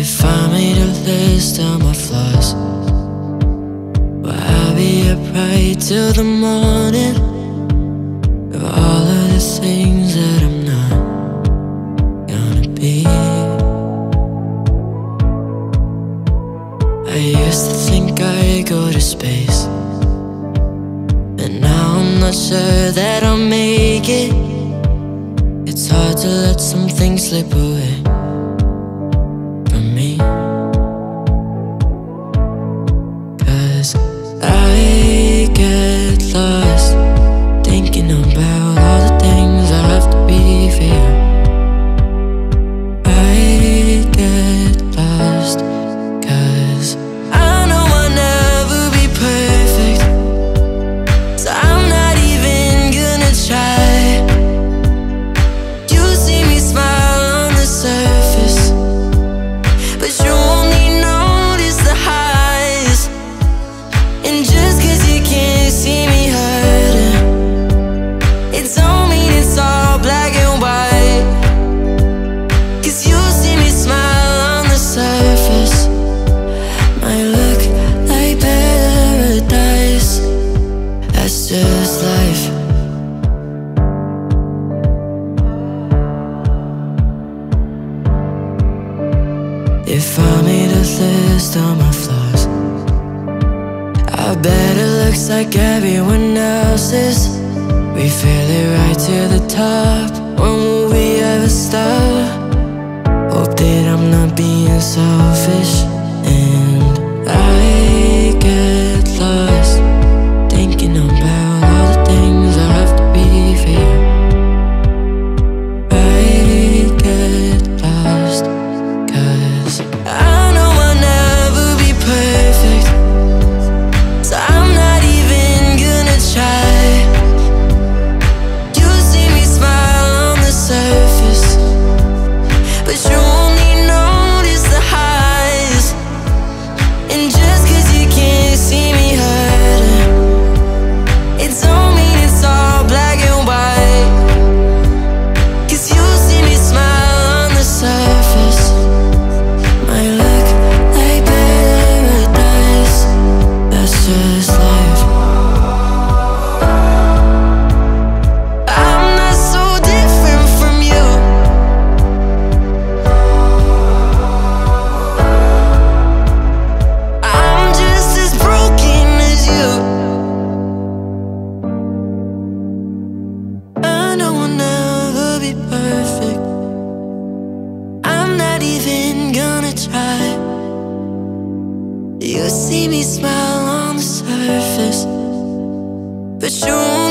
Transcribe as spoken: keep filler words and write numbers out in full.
If I made a list of my flaws, well, I'll be upright till the morning of all of the things that I'm not gonna be. I used to think I'd go to space, and now I'm not sure that I'll make it. It's hard to let some things slip away from me, 'cause I get lost thinking about all the things I have to be for you. I get lost 'cause I know I'll never be perfect, so I'm not even gonna try. You see me smile on the surface, but you only notice the highs. And just 'cause you can't see me hurting, it don't mean it's all black and white. 'Cause you see me smile on the surface, might look like paradise. That's just life. If I made a list of my flaws, I bet it looks like everyone else's. We feel it right to the top. When will we ever stop? Hope that I'm not being selfish. And I get lost thinking about all the things I have to be for you. I get lost 'cause I know I'll never be perfect, so I'm not even gonna try. You see me smile on the surface, but you only notice the highs. And just 'cause you can't see me hurting, it don't mean it's all black and white. 'Cause you see me smile on the surface, might look like paradise. That's just life. I'm not so different from you. I'm just as broken as you. I know I'll never be perfect, I'm not even gonna try. You see me smile on the surface, but you